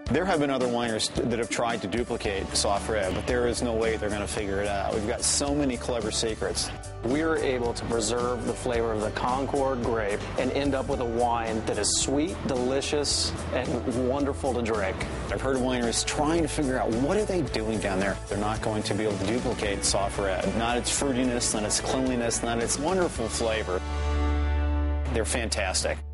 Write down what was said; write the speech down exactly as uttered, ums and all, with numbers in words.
There have been other wineries that have tried to duplicate soft red, but there is no way they're going to figure it out. We've got so many clever secrets. We are able to preserve the flavor of the Concord grape and end up with a wine that is sweet, delicious, and wonderful to drink. I've heard of wineries trying to figure out what are they doing down there. They're not going to be able to duplicate soft red. Not its fruitiness, not its cleanliness, not its wonderful flavor. They're fantastic.